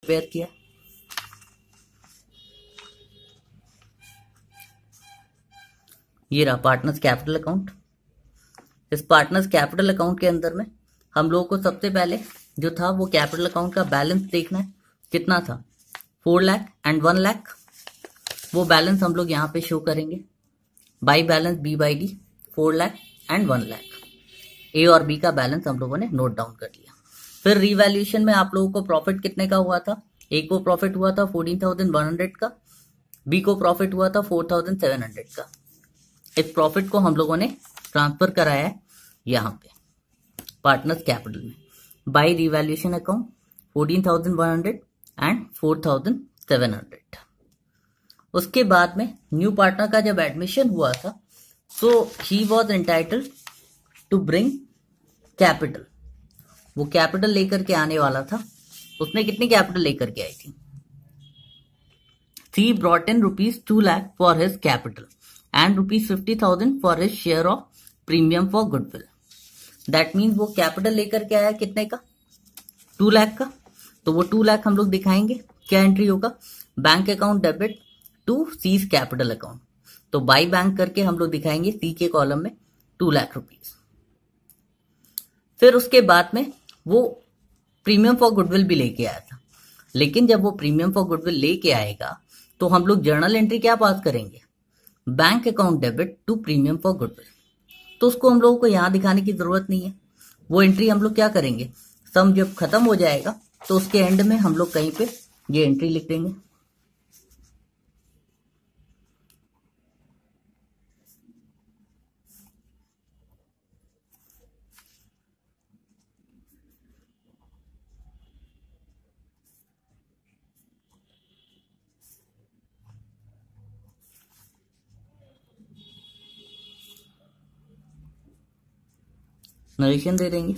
Prepare किया। ये रहा पार्टनर्स कैपिटल अकाउंट। इस पार्टनर्स कैपिटल अकाउंट के अंदर में हम लोगों को सबसे पहले जो था वो कैपिटल अकाउंट का बैलेंस देखना है। कितना था? 4 लाख एंड 1 लाख। वो बैलेंस हम लोग यहाँ पे शो करेंगे by balance B by D. 4 lakh and 1 lakh A और बी का बैलेंस हम लोगों ने नोट डाउन कर लिया। फिर रिवैल्यूएशन में आप लोगों को प्रॉफिट कितने का हुआ था? ए को प्रॉफिट हुआ था 14,100 का, बी को प्रॉफिट हुआ था 4,700 का। इस प्रॉफिट को हम लोगों ने ट्रांसफर कराया है यहाँ पे पार्टनर्स कैपिटल में बाई रिवैल्यूएशन अकाउंट 14,100 एंड 4,700। उसके बाद में न्यू पार्टनर का जब एडमिशन हुआ था so he was entitled to bring capital. वो कैपिटल लेकर के आने वाला था। उसने कितनी कैपिटल लेकर के आई थी? He brought in rupees 2 lakh for his capital and rupees 50,000 for his share of premium for goodwill. That means वो कैपिटल लेकर के आया कितने का? 2 लाख का। तो वो 2 लाख हम लोग दिखाएंगे। क्या एंट्री होगा? Bank account debit to C's capital account. तो बाई बैंक करके हम लोग दिखाएंगे सी के कॉलम में 2 लाख रुपीज। फिर उसके बाद में वो प्रीमियम फॉर गुडविल भी लेके आया था। लेकिन जब वो प्रीमियम फॉर गुडविल लेके आएगा तो हम लोग जर्नल एंट्री क्या पास करेंगे? Bank account debit to premium for goodwill. तो उसको हम लोगों को यहां दिखाने की जरूरत नहीं है। वो एंट्री हम लोग क्या करेंगे? सम जब खत्म हो जाएगा तो उसके एंड में हम लोग कहीं पे ये एंट्री लिख देंगे। नरेशन दे देंगे।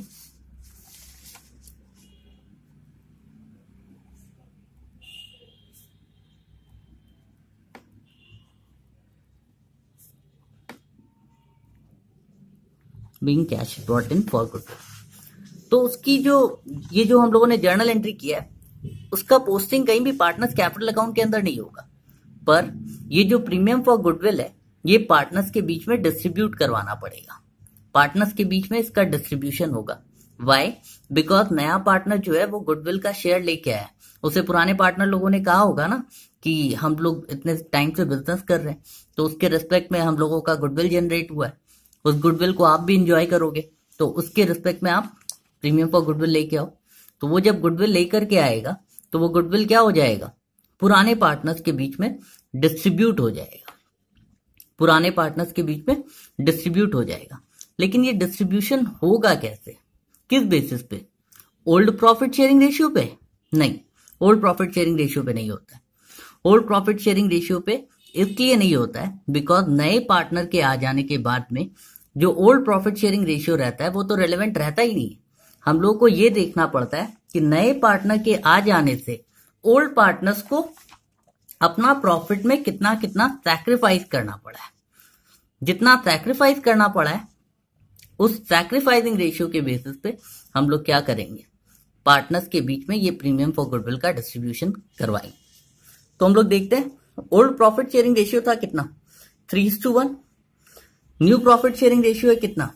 Being cash brought in for goodwill. तो उसकी ये जो हम लोगों ने जर्नल एंट्री किया है उसका पोस्टिंग कहीं भी पार्टनर्स कैपिटल अकाउंट के अंदर नहीं होगा। पर ये जो प्रीमियम फॉर गुडविल है ये पार्टनर्स के बीच में डिस्ट्रीब्यूट करवाना पड़ेगा। पार्टनर्स के बीच में इसका डिस्ट्रीब्यूशन होगा। वाई? बिकॉज नया पार्टनर जो है वो गुडविल का शेयर लेके आया। उसे पुराने पार्टनर लोगों ने कहा होगा ना कि हम लोग इतने टाइम से बिजनेस कर रहे हैं तो उसके रिस्पेक्ट में हम लोगों का गुडविल जनरेट हुआ है। उस गुडविल को आप भी इंजॉय करोगे तो उसके रिस्पेक्ट में आप प्रीमियम फॉर गुडविल लेके आओ। तो वो जब गुडविल लेकर के आएगा तो वो गुडविल क्या हो जाएगा? पुराने पार्टनर्स के बीच में डिस्ट्रीब्यूट हो जाएगा। पुराने पार्टनर्स के बीच में डिस्ट्रीब्यूट हो जाएगा। लेकिन ये डिस्ट्रीब्यूशन होगा कैसे? किस बेसिस पे? ओल्ड प्रॉफिट शेयरिंग रेशियो पे? नहीं, ओल्ड प्रॉफिट शेयरिंग रेशियो पे नहीं होता है। ओल्ड प्रॉफिट शेयरिंग रेशियो पे इसलिए नहीं होता है बिकॉज नए पार्टनर के आ जाने के बाद में जो ओल्ड प्रॉफिट शेयरिंग रेशियो रहता है वो तो रेलेवेंट रहता ही नहीं है। हम लोग को ये देखना पड़ता है कि नए पार्टनर के आ जाने से ओल्ड पार्टनर्स को अपना प्रॉफिट में कितना कितना सैक्रिफाइस करना पड़ा है। जितना सैक्रिफाइस करना पड़ा है उस सैक्रिफाइसिंग रेशियो के बेसिस पे हम लोग क्या करेंगे? पार्टनर्स के बीच में ये प्रीमियम फॉर गुडविल का डिस्ट्रीब्यूशन करवाएंगे। तो हम लोग देखते हैं ओल्ड प्रॉफिट शेयरिंग रेशियो था कितना? 3:1। न्यू प्रॉफिट शेयरिंग रेशियो है कितना?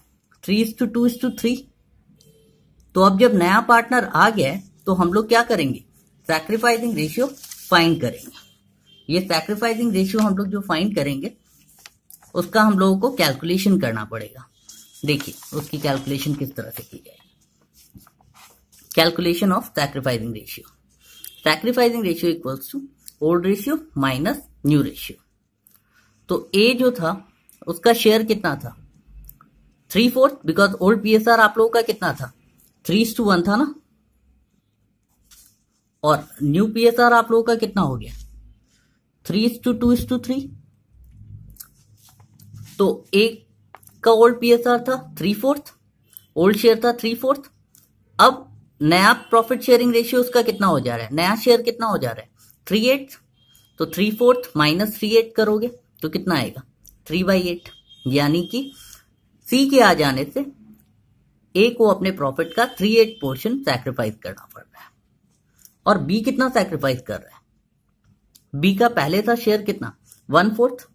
3:2:3। तो अब जब नया पार्टनर आ गया है तो हम लोग क्या करेंगे? सैक्रिफाइसिंग रेशियो फाइंड करेंगे। ये सैक्रिफाइसिंग रेशियो हम लोग जो फाइंड करेंगे उसका हम लोगों को कैलकुलेशन करना पड़ेगा। देखिए उसकी कैलकुलेशन किस तरह से की जाए। Calculation of sacrificing ratio. Sacrificing ratio equals to old ratio minus new ratio. तो ए जो था उसका शेयर कितना था? 3/4 बिकॉज ओल्ड पीएसआर आप लोगों का कितना था? 3:1 था ना। और न्यू पीएसआर आप लोगों का कितना हो गया? 3:2:3। तो एक का ओल्ड पीएसआर था 3/4, ओल्ड शेयर था 3/4। अब नया प्रॉफिट शेयरिंग रेशियो उसका कितना हो जा रहा है? नया शेयर कितना हो जा रहा है? 3/8। तो 3/4 माइनस 3/8 करोगे तो कितना आएगा? 3/8। यानी कि सी के आ जाने से ए को अपने प्रॉफिट का 3/8 पोर्शन सैक्रिफाइस करना पड़ रहा है। और बी कितना सैक्रिफाइस कर रहा है। बी का पहले था शेयर कितना 1/4।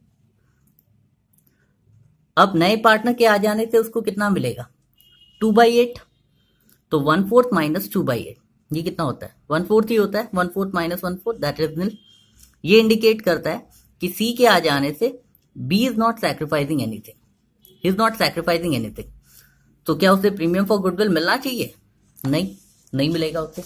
अब नए पार्टनर के आ जाने से उसको कितना मिलेगा 2/8। तो 1/4 माइनस 2/8 ये कितना होता है 1/4 ही होता है। 1/4 माइनस 1/4 दैट इज निल। ये इंडिकेट करता है कि सी के आ जाने से B is not sacrificing anything, is not sacrificing anything. तो क्या उसे प्रीमियम फॉर गुडविल मिलना चाहिए? नहीं मिलेगा उसे।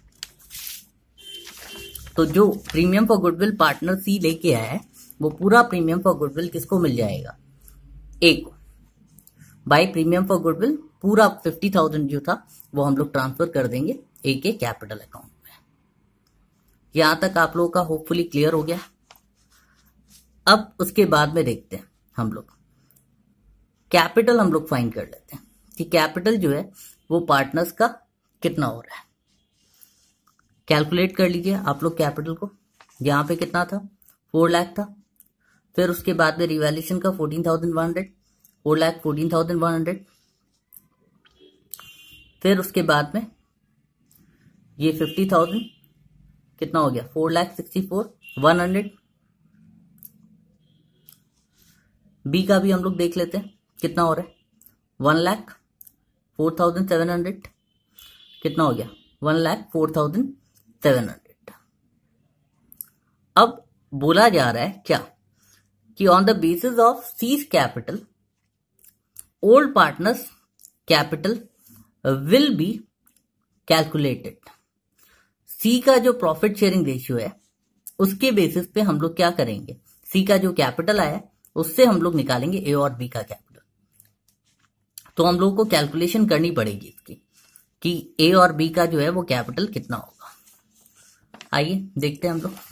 तो जो premium for goodwill partner C लेके आया है वो पूरा प्रीमियम फॉर गुडविल किसको मिल जाएगा? ए को। बाय प्रीमियम फॉर गुडविल पूरा 50,000 जो था वो हम लोग ट्रांसफर कर देंगे ए के कैपिटल अकाउंट में। यहां तक आप लोगों का होपफुली क्लियर हो गया। अब उसके बाद में देखते हैं हम लोग कैपिटल हम लोग फाइंड कर लेते हैं कि कैपिटल जो है वो पार्टनर्स का कितना हो रहा है। कैलकुलेट कर लीजिए आप लोग कैपिटल को। यहां पे कितना था 4 लाख था। फिर उसके बाद में रिवैल्यूएशन का 14,100, 4,14,100। फिर उसके बाद में ये 50,000 कितना हो गया 4,64,100। बी का भी हम लोग देख लेते हैं कितना हो रहा है 1,04,700 कितना हो गया 1,04,700। अब बोला जा रहा है क्या कि on the basis of C's capital old partners capital will be calculated. C का जो प्रॉफिट शेयरिंग रेशियो है उसके बेसिस पे हम लोग क्या करेंगे, सी का जो कैपिटल आया उससे हम लोग निकालेंगे ए और बी का कैपिटल। तो हम लोग को कैलकुलेशन करनी पड़ेगी इसकी कि ए और बी का जो है वो कैपिटल कितना होगा। आइए देखते हैं हम लोग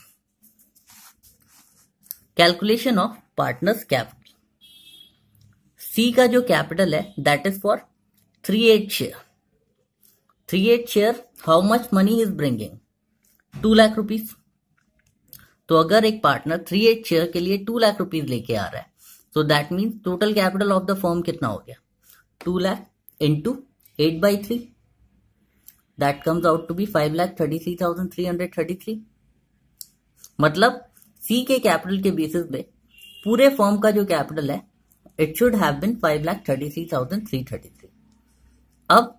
calculation of partners capital. C का जो कैपिटल है that is for 3/8 share. 3/8 share how much money is bringing 2 lakh rupees. तो अगर एक पार्टनर 3/8 शेयर के लिए 2 लाख रुपीज लेके आ रहा है तो that means total capital of the firm कितना हो गया 2 lakh into 8/3 that comes out to be 5,33,333। मतलब सी के कैपिटल के बेसिस पे पूरे फर्म का जो कैपिटल है इट शुड हैव बीन 5,33,333। अब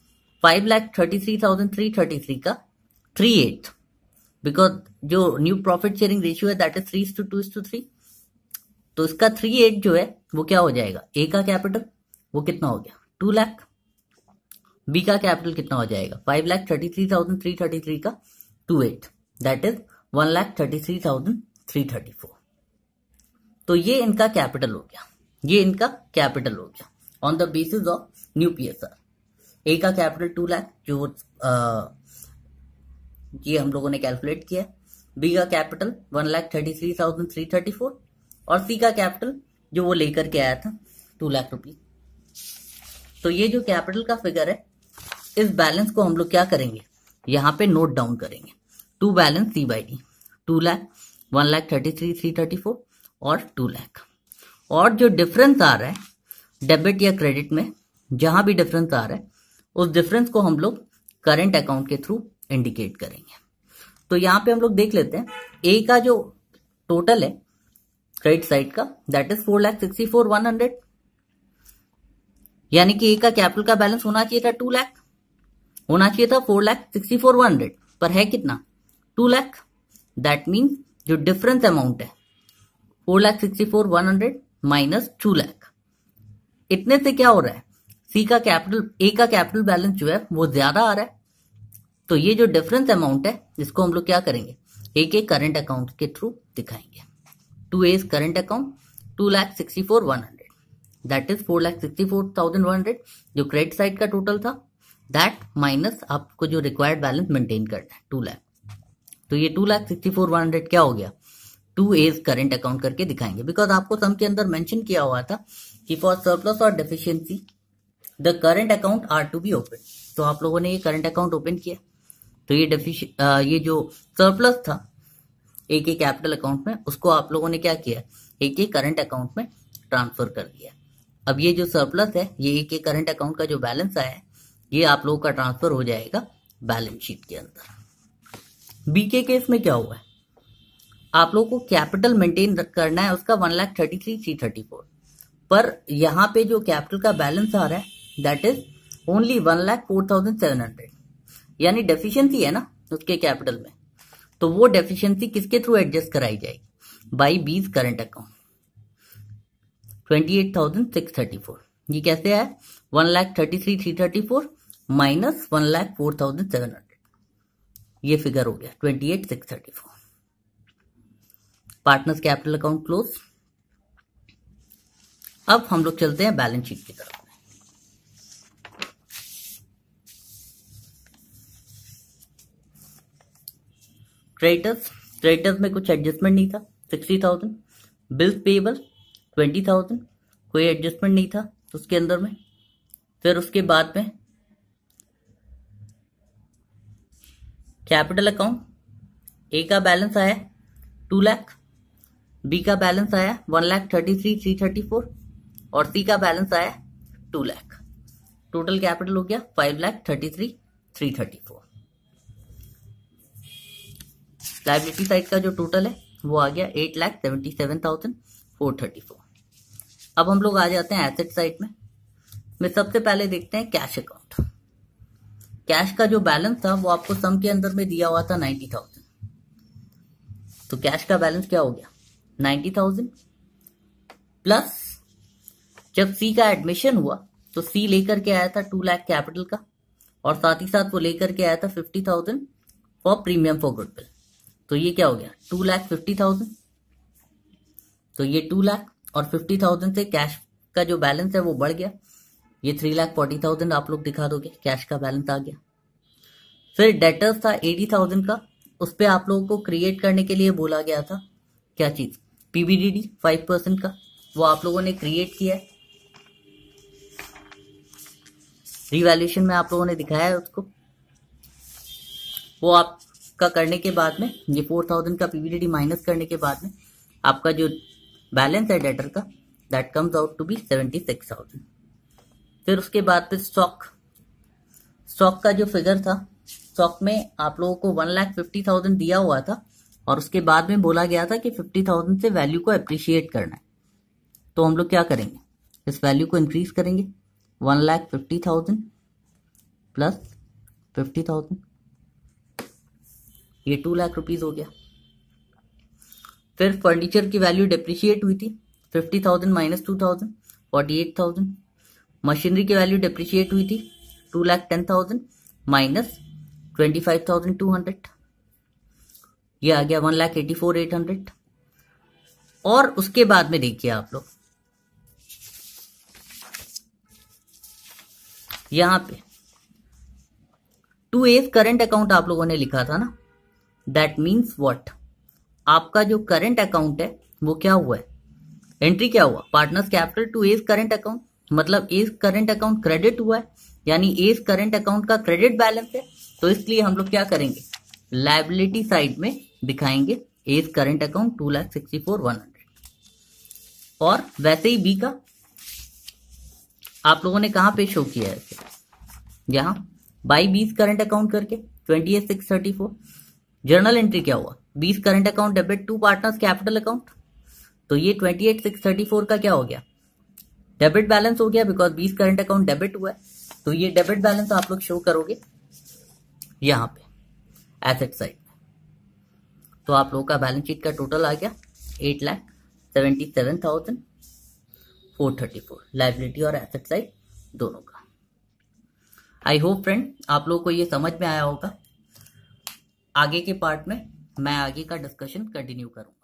5,33,333 का 3/8 बिकॉज जो न्यू प्रॉफिट शेयरिंग रेशियो है दैट इज 3:2:3। तो इसका 3/8 जो है वो क्या हो जाएगा ए का कैपिटल वो कितना हो गया 2 लाख। बी का कैपिटल कितना हो जाएगा 5,33,333 का 2/8 दैट इज 1,33,334। तो ये इनका कैपिटल हो गया, ये इनका कैपिटल हो गया on the basis of new PSR. A का कैपिटल 2 लाख जो ये हम लोगों ने कैलकुलेट किया। बी का कैपिटल 1,33,334 और सी का कैपिटल जो वो लेकर के आया था 2 लाख रुपीज। तो ये जो कैपिटल का फिगर है इस बैलेंस को हम लोग क्या करेंगे यहां पे नोट डाउन करेंगे। To balance C by D 2 lakh 1,33,334 और 2 लाख। और जो डिफरेंस आ रहा है डेबिट या क्रेडिट में जहां भी डिफरेंस आ रहा है उस डिफरेंस को हम लोग करंट अकाउंट के थ्रू इंडिकेट करेंगे। तो यहां पे हम लोग देख लेते हैं ए का जो टोटल है क्रेडिट साइड का दैट इज 4,64,100 यानी कि ए का कैपिटल का बैलेंस होना चाहिए था 2 लाख, होना चाहिए था 4,64,100 पर है कितना 2 लाख। दैट मीन्स जो डिफरेंस अमाउंट है 4,64,100 माइनस 2 लाख, इतने से क्या हो रहा है सी का कैपिटल ए का कैपिटल बैलेंस जो है वो ज्यादा आ रहा है। तो ये जो डिफरेंस अमाउंट है इसको हम लोग क्या करेंगे ए के करंट अकाउंट के थ्रू दिखाएंगे। To A's current account 2,64,100 that is 4,64,100 जो क्रेडिट साइड का टोटल था दैट माइनस आपको जो रिक्वायर्ड बैलेंस मेंटेन करना है 2 लाख। तो ये 2,64,100 क्या हो गया 2 एज करंट अकाउंट करके दिखाएंगे। बिकॉज आपको सम के अंदर मेंशन किया हुआ था कि फॉर सरप्लस और deficiency the current account are to be open. तो आप लोगों ने ये करंट अकाउंट ओपन किया तो ये जो सरप्लस था ए के कैपिटल अकाउंट में उसको आप लोगों ने क्या किया ए के करंट अकाउंट में ट्रांसफर कर दिया। अब ये जो सरप्लस है ये ए के करंट अकाउंट का जो बैलेंस आया है ये आप लोगों का ट्रांसफर हो जाएगा बैलेंस शीट के अंदर। बी के केस में क्या हुआ है, आप लोगों को कैपिटल मेंटेन करना है उसका 1,33,334, पर यहाँ पे जो कैपिटल का बैलेंस आ रहा है दैट इज ओनली 1,04,700, यानी डेफिशिएंसी है ना उसके कैपिटल में, तो वो डेफिशिएंसी किसके थ्रू एडजस्ट कराई जाएगी, बाई बीज करंट अकाउंट 28,634। ये कैसे है, 1,33,334 माइनस 1,04,700, ये फिगर हो गया 28,634। Partners capital account close. अब हम लोग चलते हैं बैलेंस शीट की तरफ। क्रेडिटर्स में कुछ एडजस्टमेंट नहीं था, 60,000। बिल्स पेएबल 20,000, कोई एडजस्टमेंट नहीं था उसके अंदर में। फिर उसके बाद में कैपिटल अकाउंट, ए का बैलेंस आया 2 लाख, बी का बैलेंस आया 1,33,334 और सी का बैलेंस आया 2 लाख। टोटल कैपिटल हो गया 5,33,334। लायबिलिटी साइड का जो टोटल है वो आ गया 8,77,434। अब हम लोग आ जाते हैं एसेट साइड में सबसे पहले देखते हैं कैश अकाउंट। कैश का जो बैलेंस था वो आपको सम के अंदर में दिया हुआ था 90,000, तो कैश का बैलेंस क्या हो गया 90,000 प्लस जब सी का एडमिशन हुआ तो सी लेकर के आया था 2 लाख कैपिटल का, और साथ ही साथ वो लेकर के आया था 50,000 फॉर प्रीमियम फॉर गुडविल, तो ये क्या हो गया 2,50,000। तो ये 2 लाख और 50,000 से कैश का जो बैलेंस है वो बढ़ गया, ये 3,40,000 आप लोग दिखा दोगे, कैश का बैलेंस आ गया। फिर डेटर्स था 80,000 का, उस पे आप लोगों को क्रिएट करने के लिए बोला गया था क्या चीज, पीबीडीडी 5% का, वो आप लोगों ने क्रिएट किया है। रिवैल्यूएशन में आप लोगों ने दिखाया है उसको, वो आपका करने के बाद में ये 4,000 का पीबीडीडी माइनस करने के बाद में आपका जो बैलेंस है डेटर का that comes out to be 76,000। फिर उसके बाद फिर स्टॉक का जो फिगर था, स्टॉक में आप लोगों को 1,50,000 दिया हुआ था और उसके बाद में बोला गया था कि 50,000 से वैल्यू को अप्रिशिएट करना है, तो हम लोग क्या करेंगे, इस वैल्यू को इंक्रीज करेंगे 1,50,000 प्लस 50,000, ये 2 लाख रुपीज हो गया। फिर फर्नीचर की वैल्यू डिप्रिशिएट हुई थी 50,000 माइनस 2,000 48,000। मशीनरी की वैल्यू डिप्रिशिएट हुई थी 2,10,000 माइनस 25,200, ये आ गया 1,84,800। और उसके बाद में देखिए आप लोग यहां पे 2A करंट अकाउंट आप लोगों ने लिखा था ना, दैट मीन्स व्हाट, आपका जो करंट अकाउंट है वो क्या हुआ है, एंट्री क्या हुआ, partners capital to A's current account, मतलब एज करंट अकाउंट क्रेडिट हुआ है, यानी एज करंट अकाउंट का क्रेडिट बैलेंस है, तो इसलिए हम लोग क्या करेंगे, लायबिलिटी साइड में दिखाएंगे एज करंट अकाउंट 2,64,100। और वैसे ही बी का आप लोगों ने कहां पे शो किया है, यहां बाई बीज करंट अकाउंट करके 28,634। जर्नल एंट्री क्या हुआ, B's current account debit to partners capital account, तो ये 28,634 का क्या हो गया, डेबिट बैलेंस हो गया, बिकॉज बीज करंट अकाउंट डेबिट हुआ है, तो ये डेबिट बैलेंस आप लोग शो करोगे यहां पे एसेट साइड में। तो आप लोगों का बैलेंस शीट का टोटल आ गया 8,77,434, लायबिलिटी और एसेट साइड दोनों का। आई होप फ्रेंड आप लोगों को ये समझ में आया होगा। आगे के पार्ट में मैं आगे का डिस्कशन कंटिन्यू करूंगा।